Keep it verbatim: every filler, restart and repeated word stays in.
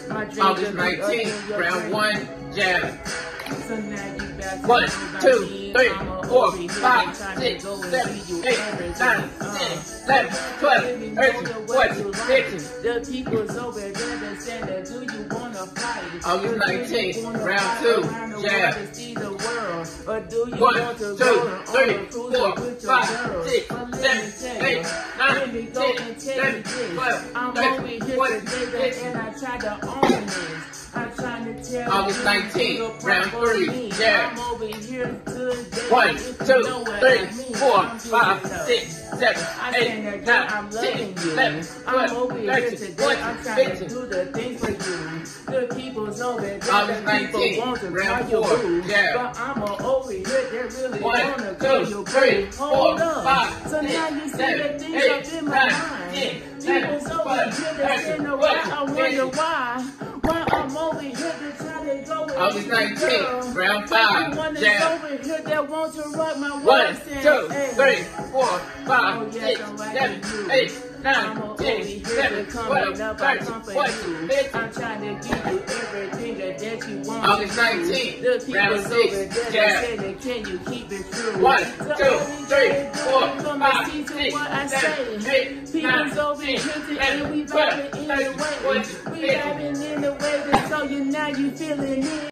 August nineteenth, round one, jab. One, two, three, four, five, six, seven, eight, nine, ten, eleven, twelve, thirteen, fourteen, fifteen. The people's over there that said that do you wanna fight? August nineteenth, round two, jab. One, two, three, four, five, six, seven, eight, nine, ten, eleven, twelve, thirteen, fourteen, fifteen. And I tried to own this. I'm trying to tell August nineteenth, round three, jab. I'm over here today. One, two, three, four, five, six, seven, eight, nine, ten, eleven, twelve, thirteen, fourteen, fifteen. Do the things for you. The people's over there. August nineteenth, round four, jab. But I'm over here that really One, wanna call two, you three, Hold four, up. five, So now you six, see the seven, things eight, up in my nine, mind. ten, People's eleven, over twelve, here that's thirteen, in the way. I fourteen, wonder fifteen. why. Why I'm over here to try to go with August you, nineteenth, girl. round five, Everyone that's jab. over here that wants to rock my One, world saying, two, hey. three, four, five, Oh, yes, six, I'm like seven, you. eight, nine, I'm over ten, here eleven, coming twelve, up, I thirteen, come for fourteen, you. fifteen. I'm trying to give you everything that, that you want. August nineteenth, The round people's six, over there that jab. say that can you keep it true? One, So two, all we three, gotta do four, is come five, and see to six, what I seven, say. eight, People's nine, over ten, here to and we eleven, twelve, vibing in the thirteen, way. fourteen, We fifteen. vibing in the way that so you now you feeling it.